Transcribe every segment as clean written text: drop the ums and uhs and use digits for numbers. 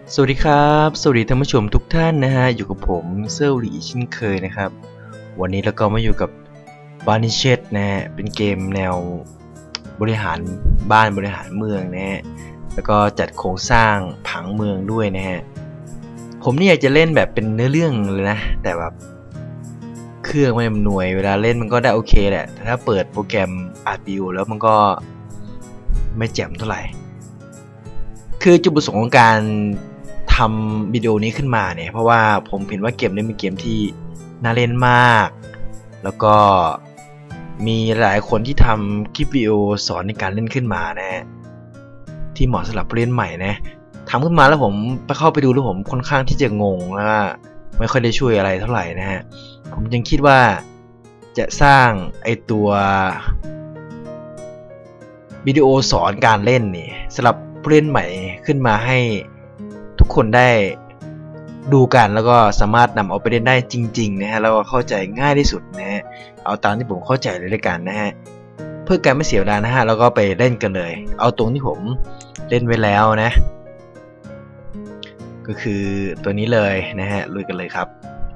สวัสดีครับสวัสดีท่านผู้ชมทุกท่านนะฮะอยู่กับผมเซอร์หลีเช่นเคยนะครับวันนี้เราก็มาอยู่กับ Banished นะฮะเป็นเกมแนวบริหารบ้านบริหารเมืองนะฮะแล้วก็จัดโครงสร้างผังเมืองด้วยนะฮะผมนี่อยากจะเล่นแบบเป็นเนื้อเรื่องเลยนะแต่แบบเครื่องไม่อำนวยเวลาเล่นมันก็ได้โอเคแหละแต่ถ้าเปิดโปรแกรมอัดวิวแล้วมันก็ไม่แจ่มเท่าไหร่คือจุดประสงค์ของการทำวิดีโอนี้ขึ้นมาเนี่ยเพราะว่าผมเห็นว่าเกมนี้เป็นเกมที่น่าเล่นมากแล้วก็มีหลายคนที่ทำคลิปวิดีโอสอนในการเล่นขึ้นมานะที่เหมาะสำหรับผู้เล่นใหม่นะทำขึ้นมาแล้วผมไปเข้าไปดูแล้วผมค่อนข้างที่จะงงแล้วก็ไม่ค่อยได้ช่วยอะไรเท่าไหร่นะฮะผมยังคิดว่าจะสร้างไอตัววิดีโอสอนการเล่นนี่สำหรับผู้เล่นใหม่ขึ้นมาให้ทุกคนได้ดูกันแล้วก็สามารถนำเอาไปเล่นได้จริงๆนะฮะแล้วก็เข้าใจง่ายที่สุดนะฮะเอาตามที่ผมเข้าใจเลยด้วยกันนะฮะเพื่อการไม่เสียเวลานะฮะแล้วก็ไปเล่นกันเลยเอาตรงที่ผมเล่นไว้แล้วนะก็คือตัวนี้เลยนะฮะลุยกันเลยครับ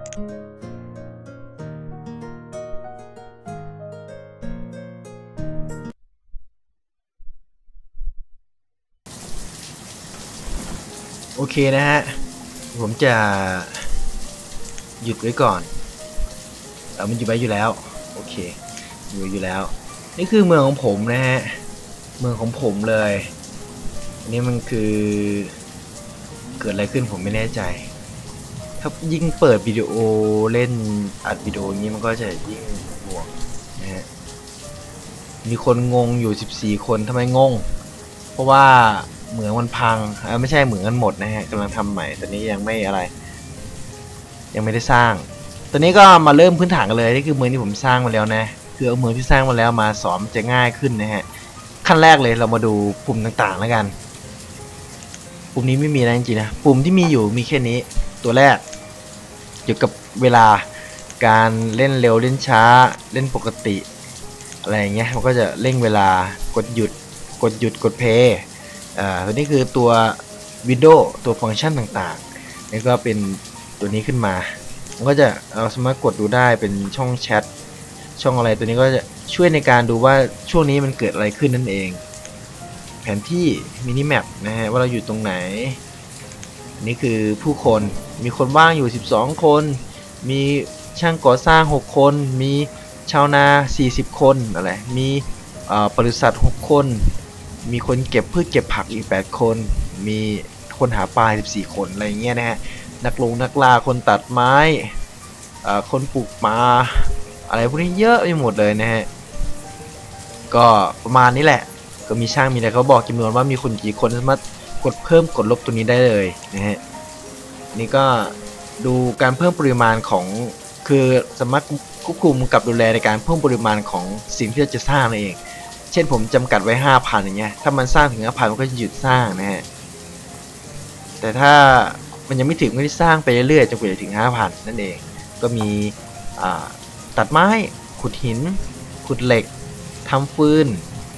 โอเคนะฮะผมจะหยุดไว้ก่อนมันหยุดไว้อยู่แล้วโอเคอยู่แล้วนี่คือเมืองของผมนะฮะเมืองของผมเลยอันนี้มันคือเกิดอะไรขึ้นผมไม่แน่ใจถ้ายิ่งเปิดวิดีโอเล่นอัดวิดีโอนี้มันก็จะยิ่งบวกนะฮะมีคนงงอยู่14คนทำไมงงเพราะว่าเหมืองมันพังไม่ใช่เหมืองกันหมดนะฮะกำลังทำใหม่ตอนนี้ยังไม่อะไรยังไม่ได้สร้างตอนนี้ก็มาเริ่มพื้นฐานกันเลยนี่คือเมืองที่ผมสร้างมาแล้วนะคือเอาเมืองที่สร้างมาแล้วมาสอนจะง่ายขึ้นนะฮะขั้นแรกเลยเรามาดูปุ่มต่างๆแล้วกันปุ่มนี้ไม่มีอะไรจริงๆนะปุ่มที่มีอยู่มีแค่นี้ตัวแรกเกี่ยวกับเวลาการเล่นเร็วเล่นช้าเล่นปกติอะไรอย่างเงี้ยมันก็จะเร่งเวลากดหยุดกดเพย์ตัวนี้คือตัววิดีโอตัวฟังก์ชันต่างๆนี่ก็เป็นตัวนี้ขึ้นมามันก็จะเราสามารถกดดูได้เป็นช่องแชทช่องอะไรตัวนี้ก็จะช่วยในการดูว่าช่วงนี้มันเกิดอะไรขึ้นนั่นเองแผนที่มินิแมปนะฮะว่าเราอยู่ตรงไหนนี่คือผู้คนมีคนว่างอยู่12คนมีช่างก่อสร้าง6คนมีชาวนา40คนอะไรมีบริษัท6คนมีคนเก็บพืชเก็บผักอีก8คนมีคนหาปลา14คนอะไรเงี้ยนะฮะนักล่าคนตัดไม้คนปลูกป่าอะไรพวกนี้เยอะไปหมดเลยนะฮะก็ประมาณนี้แหละก็มีช่างมีอะไรเขาบอกจำนวนว่ามีคนกี่คนสามารถกดเพิ่มกดลบตัวนี้ได้เลยนะฮะนี่ก็ดูการเพิ่มปริมาณของคือสามารถควบคุมกับดูแลในการเพิ่มปริมาณของสิ่งที่เราจะสร้างนั่นเองเช่นผมจำกัดไว้ 5,000 อย่างเงี้ยถ้ามันสร้างถึง 5,000 มันก็จะหยุดสร้างนะฮะแต่ถ้ามันยังไม่ถึงก็จะสร้างไปเรื่อยๆจนกว่าจะถึง 5,000 นั่นเองก็มีตัดไม้ขุดหินขุดเหล็กทำฟืน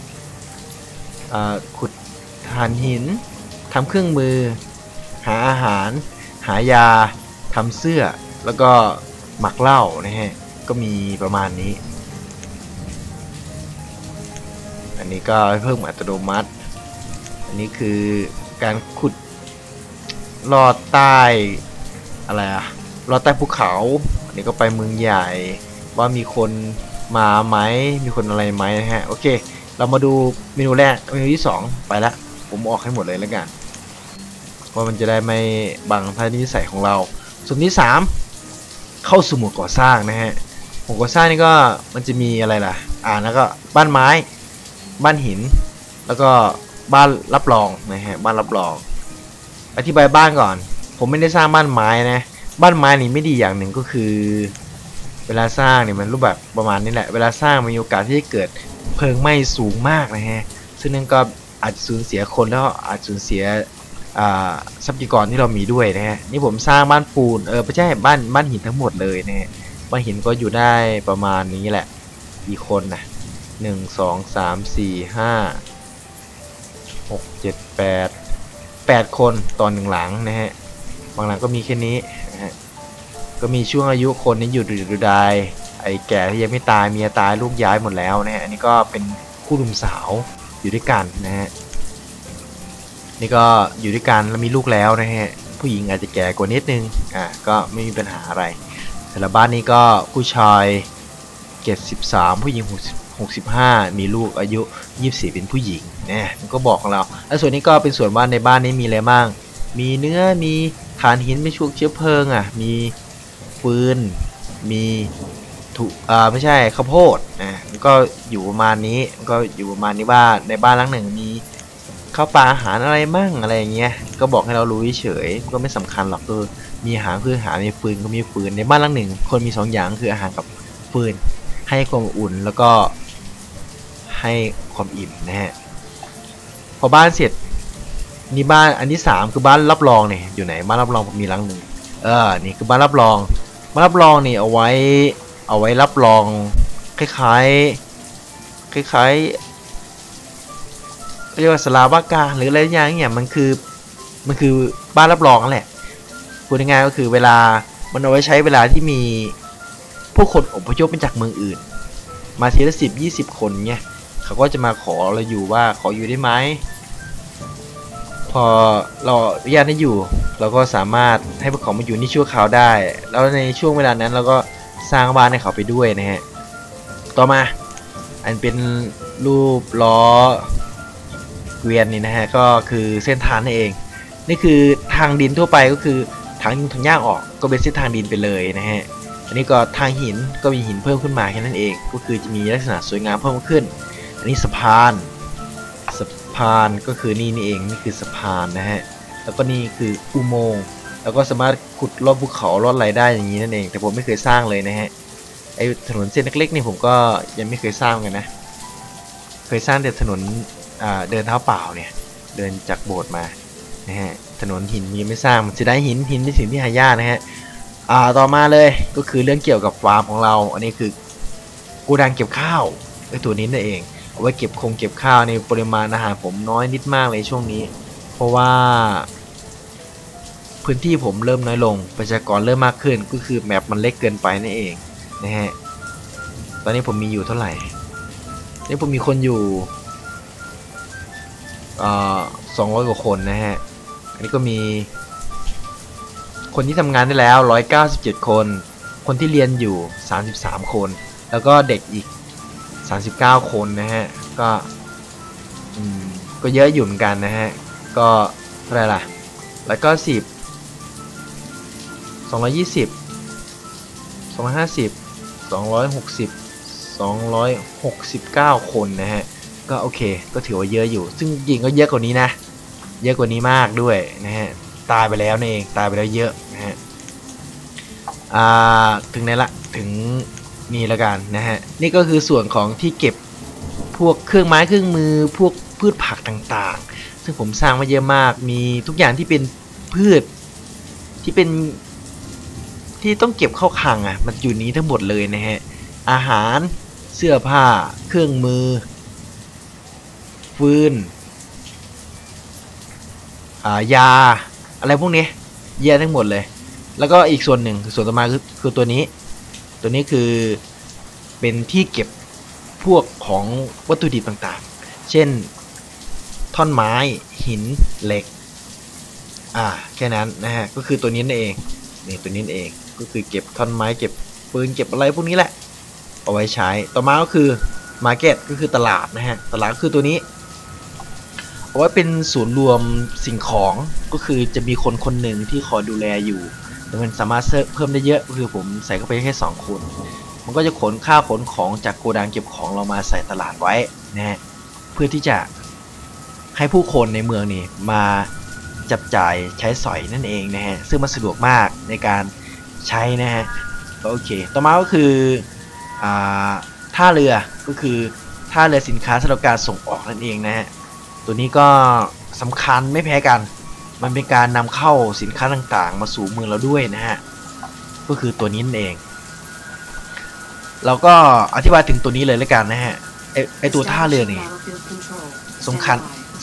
ขุดถ่านหินทำเครื่องมือหาอาหารหายาทำเสื้อแล้วก็หมักเหล้านะฮะก็มีประมาณนี้อันนี้ก็เพิ่มอัตโนมัติอันนี้คือการขุดลอดใต้อะไรอะลอดใต้ภูเขาอันนี้ก็ไปเมืองใหญ่ว่ามีคนมาไหมมีคนอะไรไหมนะฮะโอเคเรามาดูเมนูแรกเมนูที่2ไปละผมออกให้หมดเลยแล้วกันเพราะมันจะได้ไม่บังท่านิสัยของเราส่วนที่3เข้าสู่หมวดก่อสร้างนะฮะหมวดก่อสร้างนี่ก็มันจะมีอะไรล่ะแล้วก็บ้านไม้บ้านหินแล้วก็บ้านรับรองนะฮะบ้านรับรองอธิบายบ้านก่อนผมไม่ได้สร้างบ้านไม้นะบ้านไม้นี่ไม่ดีอย่างหนึ่งก็คือเวลาสร้างเนี่ยมันรูปแบบประมาณนี้แหละเวลาสร้างมีโอกาสที่จะเกิดเพลิงไหม้สูงมากนะฮะซึ่งนั่นก็อาจสูญเสียคนแล้วอาจสูญเสียทรัพยากรที่เรามีด้วยนะฮะนี่ผมสร้างบ้านปูนไม่ใช่บ้านหินทั้งหมดเลยนะฮะบ้านหินก็อยู่ได้ประมาณนี้แหละกี่คนนะ1 2 3 4 5 6 7 8 8 คนต่อ1หลังนะฮะบางหลังก็มีแค่นี้นะฮะก็มีช่วงอายุคนนี้อยู่ดูดายไอ้แก่ที่ยังไม่ตายเมียตายลูกย้ายหมดแล้วนะฮะอันนี้ก็เป็นคู่หนุ่มสาวอยู่ด้วยกันนะฮะนี่ก็อยู่ด้วยกันแล้วมีลูกแล้วนะฮะผู้หญิงอาจจะแก่กว่านิดนึงก็ไม่มีปัญหาอะไรแต่ละบ้านนี้ก็ผู้ชาย73ผู้หญิง65มีลูกอายุ24เป็นผู้หญิงเนี่ยมันก็บอกของเราแล้วส่วนนี้ก็เป็นส่วนบ้านในบ้านนี้มีอะไรบ้างมีเนื้อมีถ่านหินไม่ชุกเชื้อเพลิงมีฟืนมีไม่ใช่ข้าวโพดมันก็อยู่ประมาณนี้มันก็อยู่ประมาณนี้ว่าในบ้านหลังหนึ่งมีข้าวปลาอาหารอะไรมั่งอะไรอย่างเงี้ยก็บอกให้เรารู้เฉยก็ไม่สำคัญหรอกมีอาหารคืออาหารมีฟืนก็มีฟืนในบ้านหลังหนึ่งคนมี2อย่างคืออาหารกับฟืนให้ความอุ่นแล้วก็ให้ความอิ่มนะฮะพอบ้านเสร็จนี่บ้านอันที่3คือบ้านรับรองเนี่ยอยู่ไหนบ้านรับรองผมมีหลังหนึ่งนี่คือบ้านรับรองบ้านรับรองนี่เอาไว้รับรองคล้ายเรียกว่าสลาว่าการหรืออะไรอย่างเงี้ยมันคือบ้านรับรองนั่นแหละพูดง่ายๆก็คือเวลามันเอาไว้ใช้เวลาที่มีผู้คนอพยพมาจากเมืองอื่นมาทีละ10-20 คนเนี่ยเขาก็จะมาขอเราอยู่ว่าขออยู่ได้ไหมพอเราอนุญาตให้อยู่เราก็สามารถให้พวกเขามาอยู่ในชั่วคราวได้แล้วในช่วงเวลานั้นเราก็สร้างบ้านให้เขาไปด้วยนะฮะต่อมาอันเป็นรูปล้อเกวียนนี่นะฮะก็คือเส้นทางนั่นเองนี่คือทางดินทั่วไปก็คือทางย่างออกก็เป็นเส้นทางดินไปเลยนะฮะอันนี้ก็ทางหินก็มีหินเพิ่มขึ้นมาแค่นั้นเองก็คือจะมีลักษณะสวยงามเพิ่มขึ้นอันนี้สะพานก็คือนี่เองนี่คือสะพานนะฮะแล้วก็นี่คืออุโมงค์แล้วก็สามารถขุดลอดภูเขาลอดอะไรได้อย่างนี้นั่นเองแต่ผมไม่เคยสร้างเลยนะฮะไอ้ถนนเส้นเล็กๆนี่ผมก็ยังไม่เคยสร้างกันนะเคยสร้างแต่ถนนเดินเท้าเปล่าเนี่ยเดินจากโบสถ์มานะฮะถนนหินมีไม่สร้างมันจะได้หินเป็นสิ่งที่หายากนะฮะต่อมาเลยก็คือเรื่องเกี่ยวกับฟาร์มของเราอันนี้คือโกดังเก็บข้าวไอ้ตัวนี้นั่นเองเอาไว้เก็บข้าวในปริมาณอาหารผมน้อยนิดมากเลยช่วงนี้เพราะว่าพื้นที่ผมเริ่มน้อยลงประชากรเริ่มมากขึ้นก็คือแมปมันเล็กเกินไปนั่นเองนะฮะตอนนี้ผมมีอยู่เท่าไหร่นี่ผมมีคนอยู่200 กว่าคนนะฮะอันนี้ก็มีคนที่ทำงานได้แล้ว197 คนคนที่เรียนอยู่33 คนแล้วก็เด็กอีก39 คนนะฮะก็เยอะอยู่เหมือนกันนะฮะก็เท่าไหร่ล่ะแล้วก็10 220 250 260 269 คนนะฮะก็โอเคก็ถือว่าเยอะอยู่ซึ่งจริงก็เยอะกว่านี้นะเยอะกว่านี้มากด้วยนะฮะตายไปแล้วนี่เองตายไปแล้วเยอะนะฮะถึงไหนละถึงนี่ละกันนะฮะนี่ก็คือส่วนของที่เก็บพวกเครื่องไม้เครื่องมือพวกพืชผักต่างๆซึ่งผมสร้างมาเยอะมากมีทุกอย่างที่เป็นพืชที่เป็นที่ต้องเก็บเข้าคลังมันอยู่นี้ทั้งหมดเลยนะฮะอาหารเสื้อผ้าเครื่องมือฟืนยาอะไรพวกนี้เยอะทั้งหมดเลยแล้วก็อีกส่วนหนึ่งส่วนต่อมาคือตัวนี้คือเป็นที่เก็บพวกของวัตถุดิบต่างๆเช่นท่อนไม้หินเหล็กแค่นั้นนะฮะก็คือตัวนี้นั่นเองนี่ตัวนี้เองก็คือเก็บท่อนไม้เก็บปืนเก็บอะไรพวกนี้แหละเอาไว้ใช้ต่อมาก็คือมาร์เก็ตก็คือตลาดนะฮะตลาดก็คือตัวนี้เอาไว้เป็นศูนย์รวมสิ่งของก็คือจะมีคนหนึ่งที่คอยดูแลอยู่แต่มันสามารถเพิ่มได้เยอะก็คือผมใส่เข้าไปแค่2 คนมันก็จะขนของจากโกดังเก็บของเรามาใส่ตลาดไว้นะฮะเพื่อที่จะให้ผู้คนในเมืองนี่มาจับจ่ายใช้สอยนั่นเองนะฮะซึ่งมันสะดวกมากในการใช้นะฮะโอเคต่อมาก็คือท่าเรือก็คือท่าเรือสินค้าสำหรับการส่งออกนั่นเองนะฮะตัวนี้ก็สำคัญไม่แพ้กันมันเป็นการนำเข้าสินค้าต่างๆมาสู่เมืองเราด้วยนะฮะก็คือตัวนี้นั่นเองเราก็อธิบายถึงตัวนี้เลยแล้วกันนะฮะไอตัวท่าเรือนี่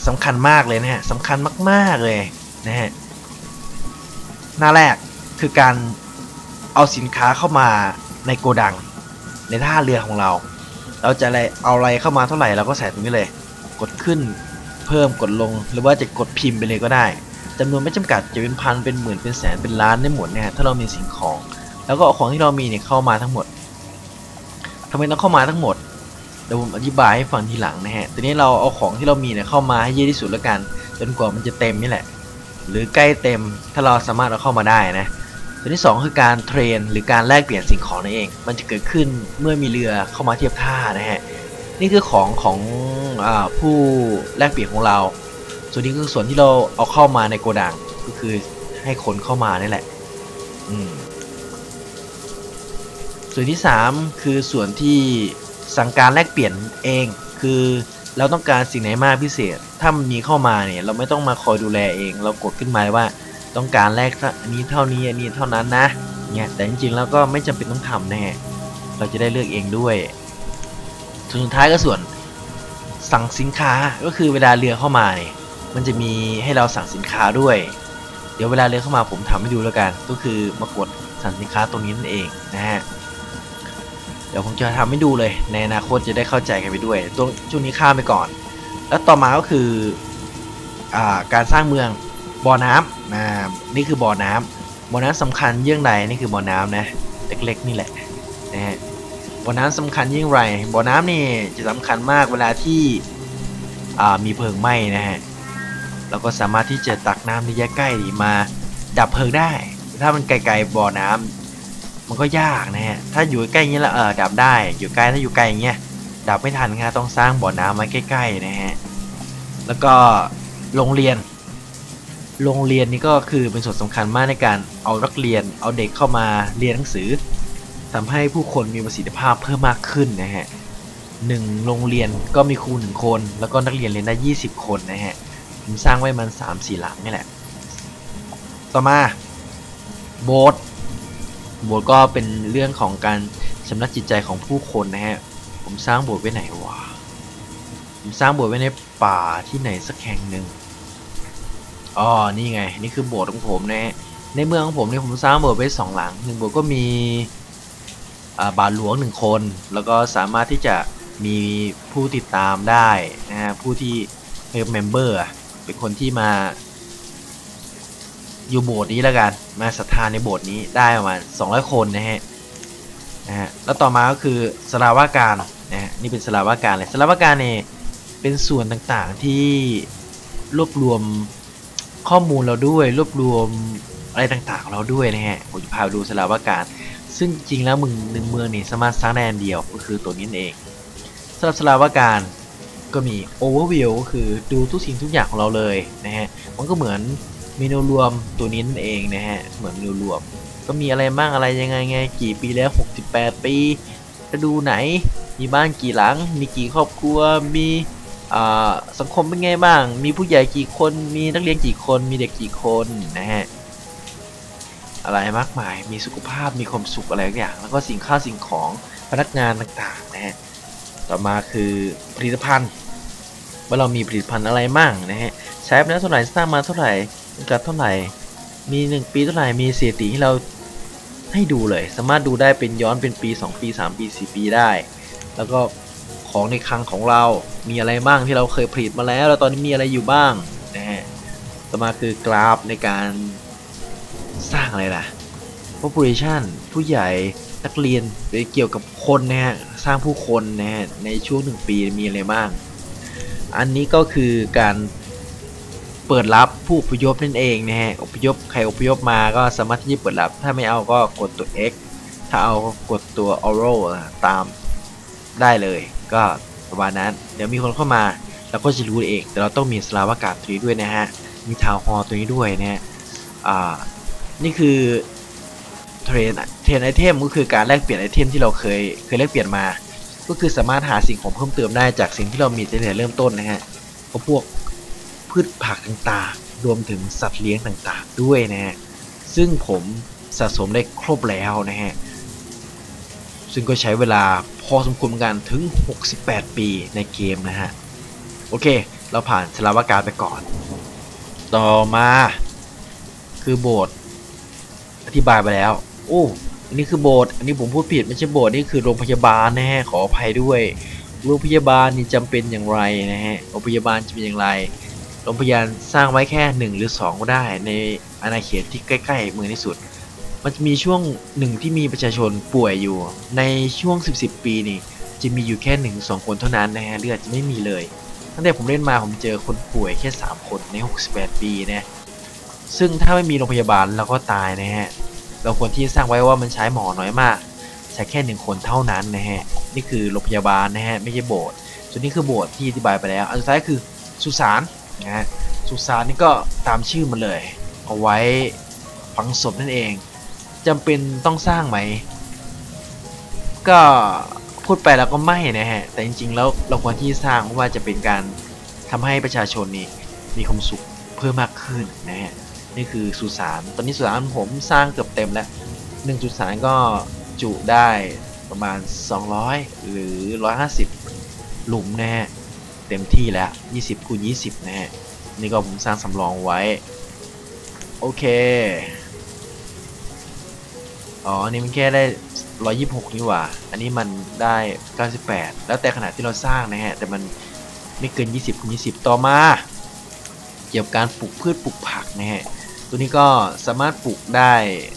สำคัญมากเลยนะฮะสำคัญมากๆเลยนะฮะหน้าแรกคือการเอาสินค้าเข้ามาในโกดังในท่าเรือของเราจะเอาอะไรเข้ามาเท่าไหร่เราก็ใส่ตรงนี้เลยกดขึ้นเพิ่มกดลงหรือว่าจะกดพิมพ์ไปเลยก็ได้จำนวนไม่จำกัดจะเป็นพันเป็นหมื่นเป็นแสนเป็นล้านได้หมดเนี่ยถ้าเรามีสิ่งของแล้วก็เอาของที่เรามีเนี่ยเข้ามาทั้งหมดทำไมต้องเข้ามาทั้งหมดเดี๋ยวผมอธิบายให้ฟังทีหลังนะฮะทีนี้เราเอาของที่เรามีเนี่ยเข้ามาให้เยอะที่สุดแล้วกันจนกว่ามันจะเต็มนี่แหละหรือใกล้เต็มถ้าเราสามารถเอาเข้ามาได้นะตัวที่2คือการเทรนหรือการแลกเปลี่ยนสิ่งของนั่นเองมันจะเกิดขึ้นเมื่อมีเรือเข้ามาเทียบท่านะฮะนี่คือของผู้แลกเปลี่ยนของเราส่วนนี้คือส่วนที่เราเอาเข้ามาในโกดังก็คือให้คนเข้ามานี่แหละส่วนที่3คือส่วนที่สั่งการแลกเปลี่ยนเองคือเราต้องการสิ่งไหนมากพิเศษถ้ามันมีเข้ามาเนี่ยเราไม่ต้องมาคอยดูแลเองเรากดขึ้นมาว่าต้องการแลกอันนี้เท่านี้อันนี้เท่านั้นนะเนี่ยแต่จริงๆแล้วก็ไม่จำเป็นต้องทำแน่เราจะได้เลือกเองด้วยส่วนสุดท้ายก็ส่วนสั่งสินค้าก็คือเวลาเรือเข้ามาเนี่ยมันจะมีให้เราสั่งสินค้าด้วยเดี๋ยวเวลาเรือเข้ามาผมทำให้ดูแล้วกันก็คือมากดสั่งสินค้าตรงนี้นั่นเองนะฮะเดี๋ยวผมจะทำให้ดูเลยในอนาคตจะได้เข้าใจกันไปด้วยตัวช่วงนี้ข้ามไปก่อนแล้วต่อมาก็คือการสร้างเมืองบ่อน้ำนี่คือบ่อน้ำสำคัญเยี่ยงไรนี่คือบ่อน้ำนะเล็กๆนี่แหละนะฮะบ่อน้ำสำคัญยิ่งไรบ่อน้ำนี่จะสำคัญมากเวลาที่มีเพลิงไหม้นะฮะเราก็สามารถที่จะตักน้ำที่ใกล้ๆมาดับเพลิงได้ถ้ามันไกลๆบ่อน้ำมันก็ยากนะฮะถ้าอยู่ใกล้อย่างนี้แล้วดับได้อยู่ไกลถ้าอยู่ไกลอย่างเงี้ยดับไม่ทันครับต้องสร้างบ่อน้ำไว้ใกล้ๆนะฮะแล้วก็โรงเรียนนี่ก็คือเป็นส่วนสำคัญมากในการเอานักเรียนเอาเด็กเข้ามาเรียนหนังสือทำให้ผู้คนมีประสิทธิภาพเพิ่มมากขึ้นนะฮะ1โรงเรียนก็มีครู1คนแล้วก็นักเรียนเรียนได้20คนนะฮะผมสร้างไว้มัน 3-4 หลังนี่แหละต่อมาโบสถ์ก็เป็นเรื่องของการชำระจิตใจของผู้คนนะฮะผมสร้างโบสถ์ไว้ไหนวะผมสร้างโบสถ์ไว้ในป่าที่ไหนสักแห่งหนึ่งนี่ไงนี่คือโบสถ์ของผมนะในเมืองของผมเนี่ยผมสร้างโบสถ์ไว้2หลัง1โบสถ์ก็มีบาทหลวง1คนแล้วก็สามารถที่จะมีผู้ติดตามได้นะฮะผู้ที่เป็นเมมเบอร์เป็นคนที่มาอยู่โบสถ์นี้แล้วกันมาศรัทธาในโบสถ์นี้ได้ประมาณ200คนนะฮะแล้วต่อมาก็คือสลาวาการนะฮะนี่เป็นสลาวาการเลยสลาวาการเนี่ยเป็นส่วนต่างๆที่รวบรวมข้อมูลเราด้วยรวบรวมอะไรต่างๆของเราด้วยนะฮะผมจะพาไปดูสลาวาการซึ่งจริงแล้วเมืองนี่สามารถสร้างได้อันเดียวก็คือตัวนี้เองสำหรับสลาวาการก็มี overview ก็คือดูทุกสิ่งทุกอย่างของเราเลยนะฮะมันก็เหมือนเมนูรวมตัวนี้นั่นเองนะฮะเหมือนเมนูรวมก็มีอะไรบ้างอะไรยังไงกี่ปีแล้ว68ปีฤดูไหนมีบ้านกี่หลังมีกี่ครอบครัวมีสังคมเป็นไงบ้างมีผู้ใหญ่กี่คนมีนักเรียนกี่คนมีเด็กกี่คนนะฮะอะไรมากมายมีสุขภาพมีความสุขอะไรอย่างแล้วก็สิ่งของพนักงานต่างๆนะฮะต่อมาคือผลิตภัณฑ์ว่าเรามีผลิตภัณฑ์อะไรมั่งนะฮะใช้ไปแล้วเท่าไหร่สร้างมาเท่าไหร่กับเท่าไหร่มี1ปีเท่าไหร่มีสถิติให้เราให้ดูเลยสามารถดูได้เป็นย้อนเป็นปี2ปี3ปี4ปีได้แล้วก็ของในคลังของเรามีอะไรบ้างที่เราเคยผลิตมาแล้วแล้วตอนนี้มีอะไรอยู่บ้างนะฮะต่อมาคือกราฟในการสร้างอะไรล่ะ population ผู้ใหญ่นักเรียนเกี่ยวกับคนนะฮะสร้างผู้คนนะฮะในช่วง1ปีมีอะไรบ้างอันนี้ก็คือการเปิดรับผู้อพยพนั่นเองนะฮะอพยพใครอพยพมาก็สามารถที่จะเปิดรับถ้าไม่เอาก็กดตัว X ถ้าเอากดตัว Arrow ตามได้เลยก็ประมาณนั้นเดี๋ยวมีคนเข้ามาเราก็จะรู้เองแต่เราต้องมีสลาวากาศตัวนี้ด้วยนะฮะมีทาวน์ฮอลล์ตัวนี้ด้วยนะฮะนี่คือเทรนไอเทมก็คือการแลกเปลี่ยนไอเทมที่เราเคยแลกเปลี่ยนมาก็คือสามารถหาสิ่งของเพิ่มเติมได้จากสิ่งที่เรามีตั้งแต่เริ่มต้นนะฮะก็พวกพืชผักต่างๆรวมถึงสัตว์เลี้ยงต่างๆด้วยนะฮะซึ่งผมสะสมได้ครบแล้วนะฮะซึ่งก็ใช้เวลาพอสมควรกันถึง68ปีในเกมนะฮะโอเคเราผ่านสลาวการไปก่อนต่อมาคือโบสถ์อธิบายไปแล้วโอ้อันนี้คือโบสถ์อันนี้ผมพูดผิดไม่ใช่โบสถ์นี่คือโรงพยาบาลนะฮะขออภัยด้วยโรงพยาบาลนี่จำเป็นอย่างไรนะฮะโรงพยาบาลจะเป็นอย่างไรโรงพยาบาลสร้างไว้แค่1หรือ2ก็ได้ในอาณาเขตที่ใกล้ๆเมืองที่สุดมันจะมีช่วงหนึ่งที่มีประชาชนป่วยอยู่ในช่วง10ปีนี่จะมีอยู่แค่1-2คนเท่านั้นนะฮะเลือดจะไม่มีเลยตั้งแต่ผมเล่นมาผมเจอคนป่วยแค่3คนใน68ปีนะซึ่งถ้าไม่มีโรงพยาบาลเราก็ตายนะฮะเราควรที่จะสร้างไว้ว่ามันใช้หมอน้อยมากใช้แค่1คนเท่านั้นนะฮะนี่คือโรงพยาบาลนะฮะไม่ใช่โบสถ์ส่วนนี้คือโบสถ์ที่อธิบายไปแล้วอันสุดท้ายคือสุสานนะฮะสุสานนี่ก็ตามชื่อมันเลยเอาไว้ฝังศพนั่นเองจำเป็นต้องสร้างไหมก็พูดไปแล้วก็ไม่นะฮะแต่จริงๆแล้วเราควรที่จะสร้างเพราะว่าจะเป็นการทำให้ประชาชนนี่มีความสุขเพิ่มมากขึ้นนะฮะนี่คือสุสานตอนนี้สุสานผมสร้างเกือบเต็มแล้ว1สุสานก็จุได้ประมาณ200หรือ150หลุมนะฮะเต็มที่แล้ว20x20นะฮะนี่ก็ผมสร้างสำรองไว้โอเคอ๋ออันนี้มันแค่ได้126นี่หว่าอันนี้มันได้98แล้วแต่ขนาดที่เราสร้างนะฮะแต่มันไม่เกิน20x20ต่อมาเกี่ยวกับการปลูกพืชปลูกผักนะฮะตัวนี้ก็สามารถปลูกได้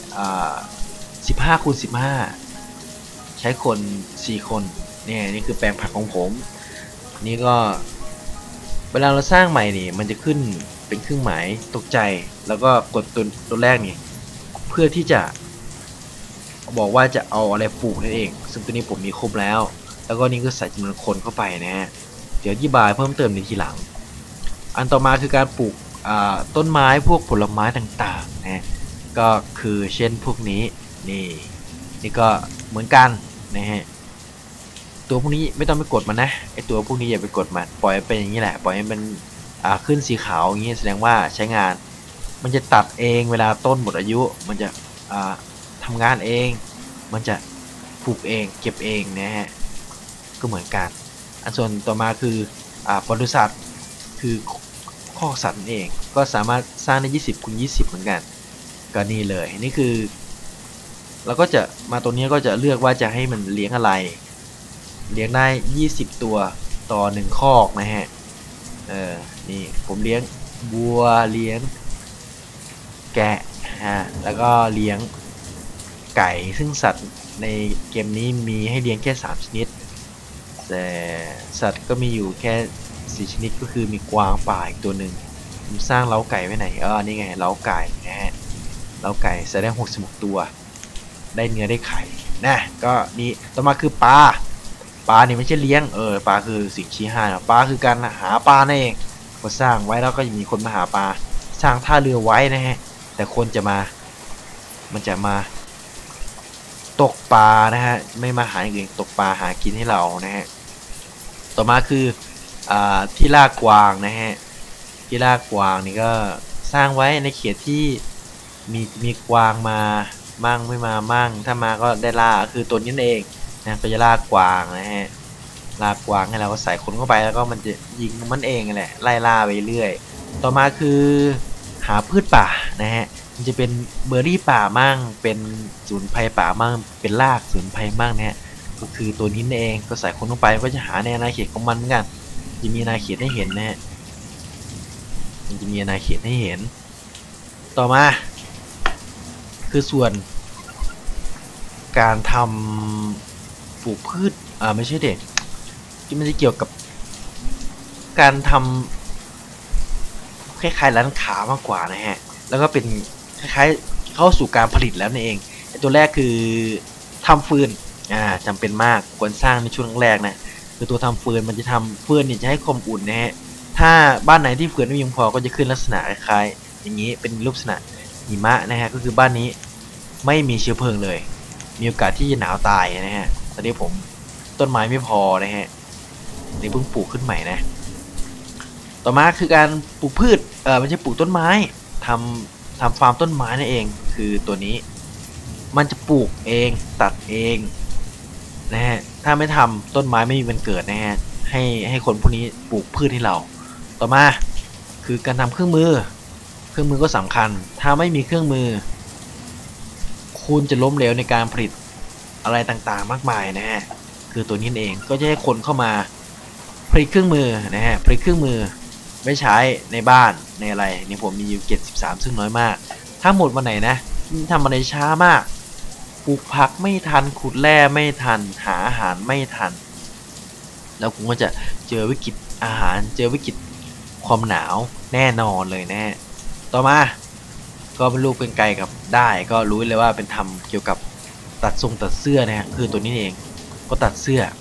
15x15ใช้คน4คนเนี่ยนี่คือแปลงผักของผมนี่ก็เวลาเราสร้างใหม่นี่มันจะขึ้นเป็นเครื่องหมายตกใจแล้วก็กดตัวแรกนี่เพื่อที่จะบอกว่าจะเอาอะไรปลูกนั่นเองซึ่งตัวนี้ผมมีครบแล้วแล้วก็นี่ก็ใส่จำนวนคนเข้าไปนะฮะเดี๋ยวอธิบายเพิ่มเติมในทีหลังอันต่อมาคือการปลูกต้นไม้พวกผลไม้ต่างๆนะก็คือเช่นพวกนี้นี่ก็เหมือนกันนะฮะตัวพวกนี้ไม่ต้องไปกดมันนะไอตัวพวกนี้อย่าไปกดมันปล่อยเป็นอย่างนี้แหละปล่อยให้มันขึ้นสีขาวอย่างนี้แสดงว่าใช้งานมันจะตัดเองเวลาต้นหมดอายุมันจะทำงานเองมันจะปลูกเองเก็บเองนะฮะก็เหมือนกันอันส่วนต่อมาคือปศุสัตว์คือคอกสัตว์เองก็สามารถสร้างได้20x20เหมือนกันก็นี่เลยนี่คือเราก็จะมาตัวนี้ก็จะเลือกว่าจะให้มันเลี้ยงอะไรเลี้ยงได้20ตัวต่อ1คอกนะฮะนี่ผมเลี้ยงวัวเลี้ยงแกะแล้วก็เลี้ยงไก่ซึ่งสัตว์ในเกมนี้มีให้เลี้ยงแค่3ชนิดแต่สัตว์ก็มีอยู่แค่4ชนิดก็คือมีกวางป่าอีกตัวหนึ่งผมสร้างเล้าไก่ไว้ไหนนี่ไงเล้าไก่นะฮะเล้าไก่ใส่ได้66ตัวได้เนื้อได้ไข่นะก็นี่ต่อมาคือปลานี่ไม่ใช่เลี้ยงปลาคือสิ่งชี้ห้านะปลาคือการหาปลานั่นเองก็สร้างไว้แล้วก็จะมีคนมาหาปลาสร้างท่าเรือไว้นะฮะแต่คนมันจะมาตกปลานะฮะไม่มาหาอย่างอื่นตกปลาหากินให้เรานะฮะต่อมาคือที่ลากกวางนะฮะที่ลากกวางนี่ก็สร้างไว้ในเขตที่มีกวางมามั่งไม่มามั่งถ้ามาก็ได้ล่าคือตัวนี้เองนะก็จะลากกวางนะฮะลากกวางให้เราก็ใส่คนเข้าไปแล้วก็มันจะยิงมันเองแหละไล่ล่าไปเรื่อยต่อมาคือหาพืชป่านะฮะมันจะเป็นเบอร์รี่ป่ามั่งเป็นสมุนไพรป่ามั่งเป็นรากสมุนไพรมั่งนะฮะก็คือตัวนี้เองก็ใส่คนลงไปก็จะหาในอาณาเขตของมันเหมือนกันจะมีอาณาเขตให้เห็นนะฮะมันจะมีอาณาเขตให้เห็นต่อมาคือส่วนการทำปลูกพืชไม่ใช่เด็กที่มันจะเกี่ยวกับการทำคล้ายๆร้านค้ามากกว่านะฮะแล้วก็เป็นคล้ายๆเข้าสู่การผลิตแล้วนั่นเองตัวแรกคือทำฟืนจำเป็นมากควรสร้างในช่วงแรกนะคือตัวทำฟืนมันจะทำฟืนเนี่ยจะให้ความอุ่นนะฮะถ้าบ้านไหนที่ฟืนไม่เพียงพอก็จะขึ้นลักษณะคล้ายๆอย่างนี้เป็นรูปลักษณะหิมะนะฮะก็คือบ้านนี้ไม่มีเชื้อเพลิงเลยมีโอกาสที่จะหนาวตายนะฮะตอนนี้ผมต้นไม้ไม่พอนะฮะนี่เพิ่งปลูกขึ้นใหม่นะต่อมาคือการปลูกพืชไม่ใช่ปลูกต้นไม้ทำฟาร์มต้นไม้นั่นเองคือตัวนี้มันจะปลูกเองตัดเองนะฮะถ้าไม่ทำต้นไม้ไม่มีวันเกิดนะฮะให้คนพวกนี้ปลูกพืชให้เราต่อมาคือการทำเครื่องมือก็สำคัญถ้าไม่มีเครื่องมือคุณจะล้มเหลวในการผลิตอะไรต่างๆมากมายนะฮะคือตัวนี้เองก็จะให้คนเข้ามาผลิตเครื่องมือนะฮะผลิตเครื่องมือไว้ใช้ในบ้านในอะไรนี่ผมมีอยู่73ซึ่งน้อยมากถ้าหมดวันไหนนะทำอะไรช้ามากปลูกผักไม่ทันขุดแร่ไม่ทันหาอาหารไม่ทันแล้วคุณก็จะเจอวิกฤตอาหารเจอวิกฤตความหนาวแน่นอนเลยนะต่อมาก็เป็นลูกเป็นไก่กับได้ก็รู้เลยว่าเป็นทำเกี่ยวกับตัดทรงตัดเสื้อนะฮะคือตัวนี้เองก็ตัดเสื้อ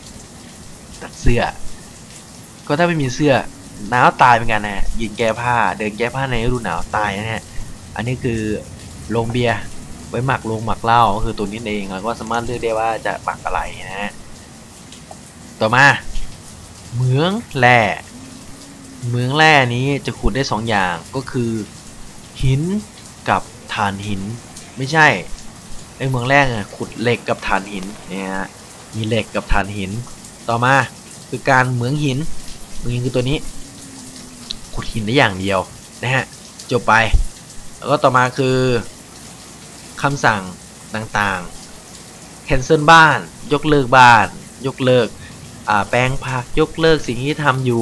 ก็ถ้าไม่มีเสื้อหนาวตายเหมือนกันนะฮะยืนแก้ผ้าเดินแก้ผ้าในฤดูหนาวตายนะฮะอันนี้คือโรงเบียร์ไว้หมักเหล้าก็คือตัวนี้เองแล้วก็สามารถเลือกได้ว่าจะหมักอะไรนะฮะต่อมาเหมืองแร่นี้จะขุดได้2อย่างก็คือหินกับถ่านหินไม่ใช่ในเหมืองแร่ขุดเหล็กกับถ่านหินเนี่ยฮะมีเหล็กกับถ่านหินต่อมาคือการเหมืองหินคือตัวนี้ขุดหินได้อย่างเดียวนะฮะจบไปแล้วก็ต่อมาคือคำสั่งต่างๆ cancel บ้านยกเลิกบ้านยกเลิกแปลงผักยกเลิกสิ่งที่ทำอยู่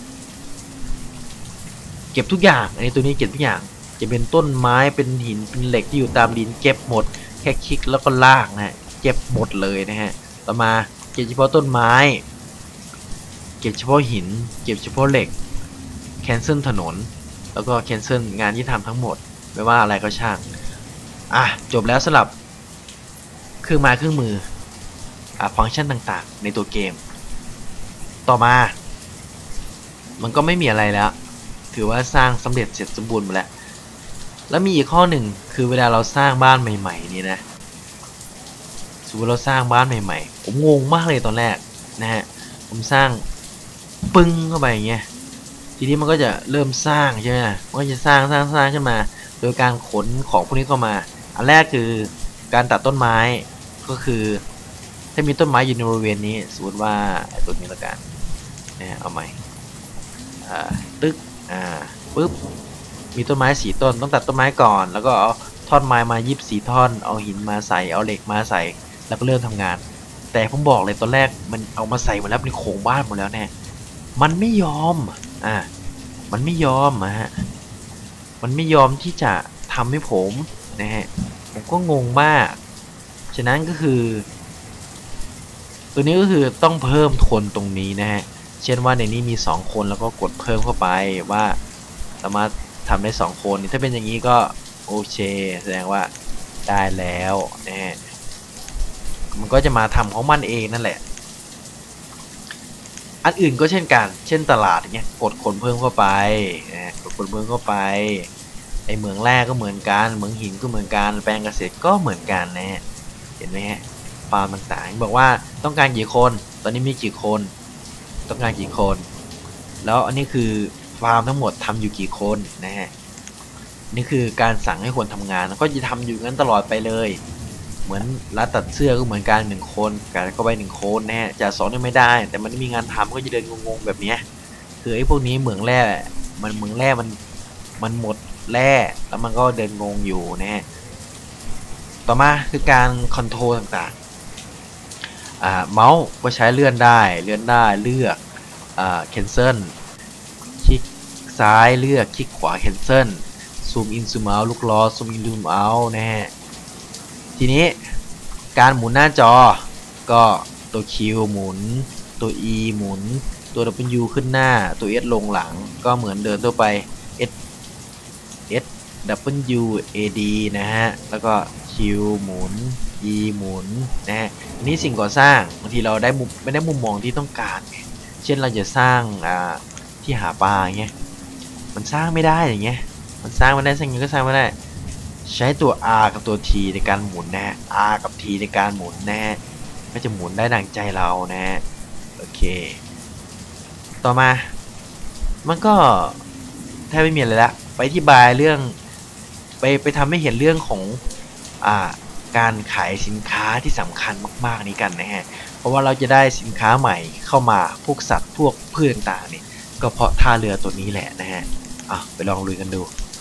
เก็บทุกอย่างอันนี้ตัวนี้เก็บทุกอย่างจะเป็นต้นไม้เป็นหินเป็นเหล็กที่อยู่ตามดินเก็บหมดแค่คลิกแล้วก็ลากนะฮะเก็บหมดเลยนะฮะต่อมาเก็บเฉพาะต้นไม้เก็บเฉพาะหินเก็บเฉพาะเหล็กแคนเซิลถนนแล้วก็แคนเซิลงานที่ทำทั้งหมดไม่ว่าอะไรก็ช่างจบแล้วสำหรับเครื่องไม้เครื่องมือฟังก์ชันต่างๆในตัวเกมต่อมามันก็ไม่มีอะไรแล้วถือว่าสร้างสำเร็จเสร็จสมบูรณ์หมดแล้วมีอีกข้อหนึ่งคือเวลาเราสร้างบ้านใหม่ๆนี่นะสมมติเราสร้างบ้านใหม่ๆผมงงมากเลยตอนแรกนะฮะผมสร้างปึ้งเข้าไปอย่างเงี้ยทีนี้มันก็จะเริ่มสร้างใช่ไหมมันก็จะสร้างขึ้นมาโดยการขนของพวกนี้เข้ามาอันแรกคือการตัดต้นไม้ก็คือถ้ามีต้นไม้อยู่ในบริเวณนี้สมมติว่าต้นนี้ละกันนะเอาใหม่ตึ๊กปึ๊บมีต้นไม้4ต้นต้องตัดต้นไม้ก่อนแล้วก็เอาท่อนไม้มา24ท่อนเอาหินมาใส่เอาเหล็กมาใส่แล้วก็เริ่มทำงานแต่ผมบอกเลยตอนแรกมันเอามาใส่หมดแล้วในโครงบ้านหมดแล้วแน่มันไม่ยอมมันไม่ยอมฮะมันไม่ยอมที่จะทำให้ผมนะฮะผมก็งงมากฉะนั้นก็คือตัวนี้ก็คือต้องเพิ่มคนตรงนี้นะฮะเช่นว่าในนี้มี2คนแล้วก็กดเพิ่มเข้าไปว่าสามารถทำได้2คนถ้าเป็นอย่างนี้ก็โอเคแสดงว่าได้แล้วนะฮะมันก็จะมาทำของมันเองนั่นแหละอันอื่นก็เช่นกันเช่นตลาดอย่างเงี้ยกดคนเพิ่มเข้าไปกดคนเพิ่มเข้าไปไอเหมืองแร่ก็เหมือนกันเหมืองหินก็เหมือนกันแปลงเกษตรก็เหมือนกันนะฮะเห็นไหมฮะฟาร์มต่างๆบอกว่าต้องการกี่คนตอนนี้มีกี่คนต้องการกี่คนแล้วอันนี้คือฟาร์มทั้งหมดทำอยู่กี่คนนะฮะนี่คือการสั่งให้คนทำงานก็จะทำอยู่งั้นตลอดไปเลยเหมือนร้านตัดเสื้อก็เหมือนกัน1คนการเข้าไป1คนนะฮะจะ2นี่ไม่ได้แต่มันไม่มีงานทำก็จะเดินงงๆแบบนี้คือไอ้พวกนี้เหมืองแร่มันหมดแร่แล้วมันก็เดินงงอยู่นะฮะต่อมาคือการคอนโทรลต่างๆเมาส์ก็ใช้เลื่อนได้เลือกcancel คลิกซ้ายเลือกคลิกขวา cancel ซูมอินซูมเอาลูกล้อซูมอินซูมเอานะฮะทีนี้การหมุนหน้าจอก็ตัว Q หมุนตัว E หมุนตัว W ขึ้นหน้าตัว S ลงหลังก็เหมือนเดินทั่วไป S W A D นะฮะแล้วก็ Q หมุน E หมุนนะฮะนี่สิ่งก่อสร้างบางทีเราได้ไม่ได้มุมมองที่ต้องการเช่นเราจะสร้างที่หาปลาอย่างเงี้ยมันสร้างไม่ได้อย่างเงี้ยมันสร้างไม่ได้สิ่งนี้ก็สร้างไม่ได้ใช้ตัว R กับตัว T ในการหมุนนะฮะ R กับ T ในการหมุนนะฮะก็จะหมุนได้ดังใจเรานะฮะโอเคต่อมามันก็แทบไม่มีอะไรละไปอธิบายเรื่องไปทำให้เห็นเรื่องของการขายสินค้าที่สำคัญมากๆนี้กันนะฮะเพราะว่าเราจะได้สินค้าใหม่เข้ามาพวกสัตว์พวกพืชต่างๆนี่ก็เพราะท่าเรือตัวนี้แหละนะฮะไปลองลุยกันดู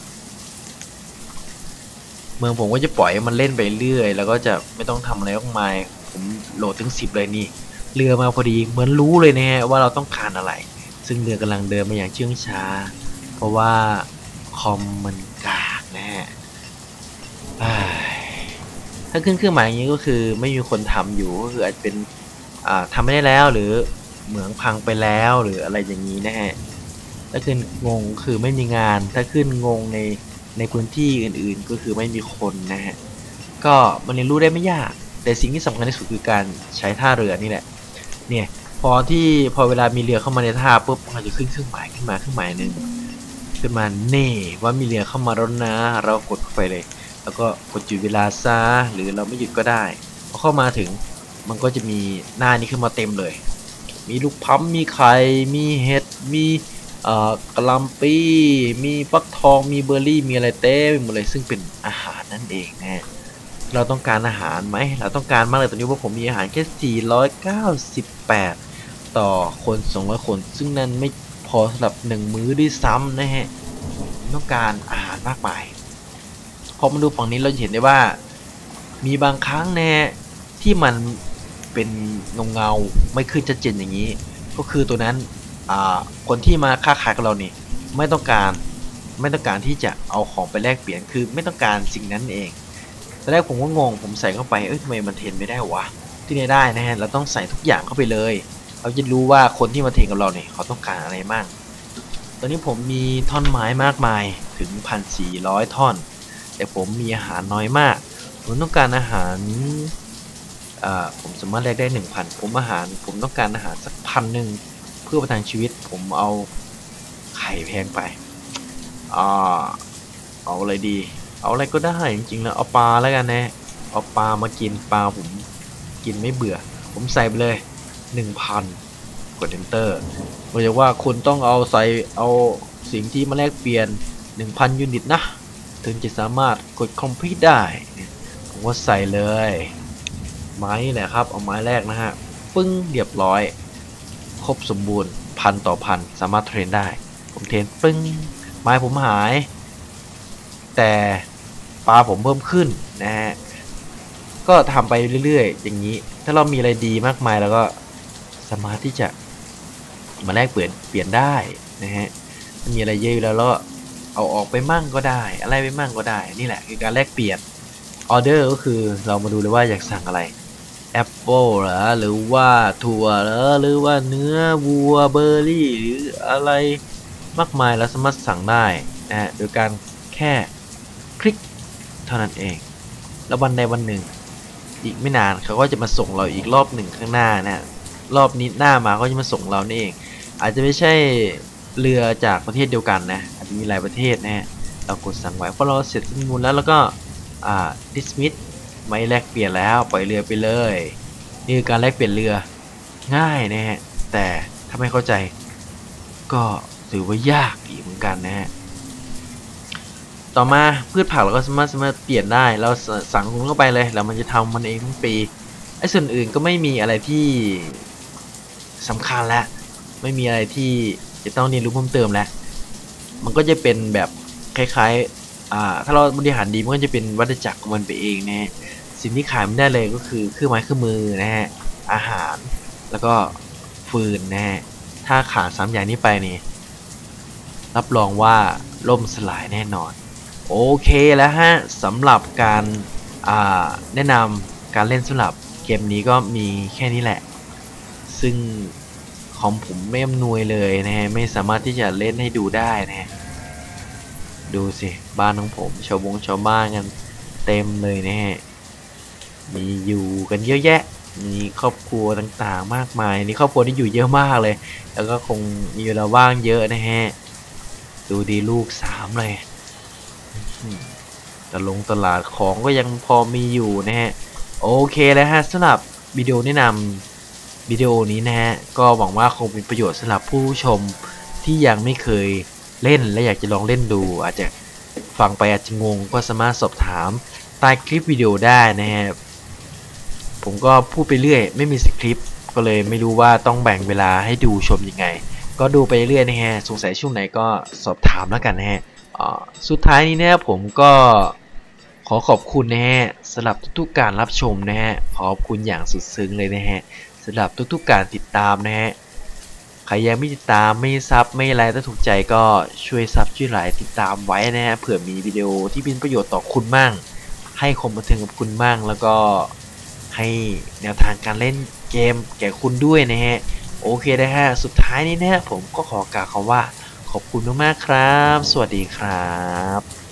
เมืองผมก็จะปล่อยให้มันเล่นไปเรื่อยแล้วก็จะไม่ต้องทำอะไรมากมายผมโหลดถึง10เลยนี่เรือมาพอดีเหมือนรู้เลยนะฮะว่าเราต้องการอะไรซึ่งเรือกำลังเดินมาอย่างเชื่องช้าเพราะว่าคอมมันกากนะฮะถ้าขึ้นเครื่องหมายอย่างนี้ก็คือไม่มีคนทำอยู่ก็คืออาจจะเป็นทำไม่ได้แล้วหรือเหมืองพังไปแล้วหรืออะไรอย่างนี้นะฮะถ้าขึ้นงงคือไม่มีงานถ้าขึ้นงงในพื้นที่อื่นๆก็คือไม่มีคนนะฮะก็มันเรียนรู้ได้ไม่ยากแต่สิ่งที่สำคัญที่สุดคือการใช้ท่าเรือนี่แหละเนี่ยพอเวลามีเรือเข้ามาในท่าปุ๊บมันจะขึ้นเครื่องหมายขึ้นมาหนึ่งขึ้นมาเน่ว่ามีเรือเข้ามาแล้วนะเรากดเข้าไปเลยแล้วก็กดหยุดเวลาซะหรือเราไม่หยุดก็ได้พอเข้ามาถึงมันก็จะมีหน้านี้ขึ้นมาเต็มเลยมีลูกพัมมีไข่มีเห็ดมีกะหล่ำปีมีฟักทองมีเบอร์รี่มีอะไรเต็มหมดเลยซึ่งเป็นอาหารนั่นเองนะเราต้องการอาหารไหมเราต้องการมากเลยตอนนี้ว่าผมมีอาหารแค่498ต่อคน200คนซึ่งนั้นไม่พอสำหรับ1มื้อด้วยซ้ำนะฮะต้องการอาหารมากมายพอมาดูฝั่งนี้เราจะเห็นได้ว่ามีบางครั้งแน่ที่มันเป็นเงาไม่ขึ้นชัดเจนอย่างนี้ก็คือตัวนั้นคนที่มาค้าขายกับเรานี่ไม่ต้องการที่จะเอาของไปแลกเปลี่ยนคือไม่ต้องการสิ่งนั้นเองตอนแรกผมก็งงผมใส่เข้าไปทำไมมันเทรนไม่ได้วะที่นี่ได้นะฮะเราต้องใส่ทุกอย่างเข้าไปเลยเราจะรู้ว่าคนที่มาเทรนกับเราเนี่ยเขาต้องการอะไรบ้างตอนนี้ผมมีท่อนไม้มากมายถึง1,400 ท่อนแต่ผมมีอาหารน้อยมากผมต้องการอาหารผมสามารถแลกได้ 1,000ผมต้องการอาหารสัก1,000เพื่อประทังชีวิตผมเอาไข่แพงไปเอาอะไรดีเอาอะไรก็ได้จริงๆแล้วเอาปลาแล้วกันนะเอาปลามากินปลาผมกินไม่เบื่อผมใส่ไปเลย 1,000 กด enter บอกเลยว่าคุณต้องเอาสิ่งที่มาแลกเปลี่ยน 1,000 ยูนิตนะถึงจะสามารถกด complete ได้ผมก็ใส่เลยไม้แหละครับเอาไม้แรกนะฮะปึ้งเรียบร้อยครบสมบูรณ์1,000 ต่อ 1,000สามารถเทรนได้ผมเทรนปึ้งไม้ผมหายแต่ปลาผมเพิ่มขึ้นนะฮะก็ทำไปเรื่อยๆอย่างนี้ถ้าเรามีอะไรดีมากมายแล้วก็สามารถที่จะมาแลกเปลี่ยนได้นะฮะมีอะไรเยอะอยู่แล้วเราเอาออกไปมั่งก็ได้อะไรไปมั่งก็ได้นี่แหละคือการแลกเปลี่ยนออเดอร์ก็คือเรามาดูเลยว่าอยากสั่งอะไรแอปเปิลเหรอหรือว่าถั่วเหรอหรือว่าเนื้อวัวเบอร์รี่หรืออะไรมากมายแล้วสามารถสั่งได้นะฮะโดยการแค่คลิกเท่านั้นเองแล้ววันใดวันหนึ่งอีกไม่นานเขาก็จะมาส่งเราอีกรอบหนึ่งข้างหน้านะรอบนี้หน้ามาก็จะมาส่งเรานี่เองอาจจะไม่ใช่เรือจากประเทศเดียวกันนะอาจจะมีหลายประเทศนะฮะเรากดสั่งไว้พอเราเสร็จสิ้นมูลแล้วก็dismiss ไม่แลกเปลี่ยนแล้วปล่อยเรือไปเลยนี่คือการแลกเปลี่ยนเรือง่ายนะฮะแต่ถ้าไม่เข้าใจก็ถือว่ายากอีกเหมือนกันนะฮะต่อมาพืชผักเราก็สามารถเปลี่ยนได้เราสั่งเข้าไปเลยแล้วมันจะทำมันเองทั้งปีไอ้ส่วนอื่นก็ไม่มีอะไรที่สำคัญแล้วไม่มีอะไรที่จะต้องเรียนรู้เพิ่มเติมแล้วมันก็จะเป็นแบบคล้ายๆถ้าเราบริหารดีมันก็จะเป็นวัฏจักรของมันไปเองนะฮะสิ่งที่ขายไม่ได้เลยก็คือเครื่องไม้เครื่องมือนะฮะอาหารแล้วก็ฟืนนะฮะถ้าขาด3อย่างนี้ไปนี่รับรองว่าล่มสลายแน่นอนโอเคแล้วฮะสำหรับการแนะนำการเล่นสำหรับเกมนี้ก็มีแค่นี้แหละซึ่งคอมผมไม่อำนวยเลยนะฮะไม่สามารถที่จะเล่นให้ดูได้นะฮะดูสิบ้านของผมชาวบ้านกันเต็มเลยนะฮะมีอยู่กันเยอะแยะมีครอบครัวต่างๆมากมายนี่ครอบครัวที่อยู่เยอะมากเลยแล้วก็คงมีเวลาว่างเยอะนะฮะดูดีลูก3เลยตลาดของก็ยังพอมีอยู่นะฮะโอเคแล้วฮะสำหรับวิดีโอแนะนำวิดีโอนี้นะฮะก็หวังว่าคงเป็นประโยชน์สำหรับผู้ชมที่ยังไม่เคยเล่นและอยากจะลองเล่นดูอาจจะฟังไปอาจจะงงก็สามารถสอบถามใต้คลิปวิดีโอได้นะฮะผมก็พูดไปเรื่อยไม่มีสคริปต์ก็เลยไม่รู้ว่าต้องแบ่งเวลาให้ดูชมยังไงก็ดูไปเรื่อยนะฮะสงสัยช่วงไหนก็สอบถามแล้วกันนะฮะสุดท้ายนี้นะผมก็ขอขอบคุณนะฮะสำหรับทุกๆการรับชมนะฮะขอบคุณอย่างสุดซึ้งเลยนะฮะสำหรับทุกๆการติดตามนะฮะใครยังไม่ติดตามไม่ซับไม่อะไรถ้าถูกใจก็ช่วยซับช่วยไลค์ติดตามไว้นะฮะเผื่อมีวิดีโอที่เป็นประโยชน์ต่อคุณมั่งให้ความบันเทิงกับคุณมั่งแล้วก็ให้แนวทางการเล่นเกมแก่คุณด้วยนะฮะโอเคนะฮะสุดท้ายนี้นะฮะผมก็ขอกล่าวคำว่าขอบคุณมากๆครับสวัสดีครับ